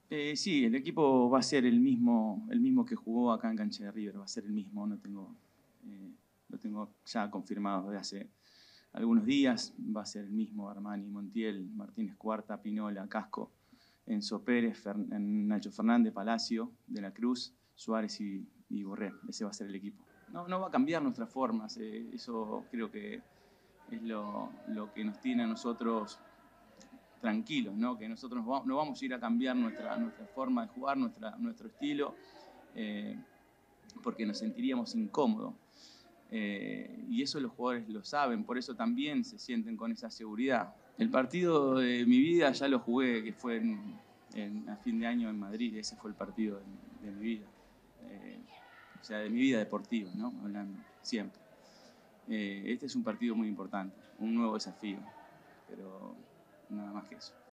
Sí, el equipo va a ser el mismo que jugó acá en Cancha de River, va a ser el mismo, lo tengo ya confirmado desde hace algunos días, va a ser el mismo: Armani, Montiel, Martínez Cuarta, Pinola, Casco, Enzo Pérez, Nacho Fernández, Palacio, De la Cruz, Suárez y Borré. Ese va a ser el equipo. No va a cambiar nuestras formas, eso creo que es lo que nos tiene a nosotros tranquilos, ¿no? Que nosotros no vamos a ir a cambiar nuestra forma de jugar, nuestro estilo, eh, porque nos sentiríamos incómodos. Y eso los jugadores lo saben, por eso también se sienten con esa seguridad. El partido de mi vida ya lo jugué, que fue a fin de año en Madrid. Ese fue el partido de mi vida. O sea, de mi vida deportiva, ¿no? Hablando siempre. Este es un partido muy importante, un nuevo desafío, pero nada más que eso.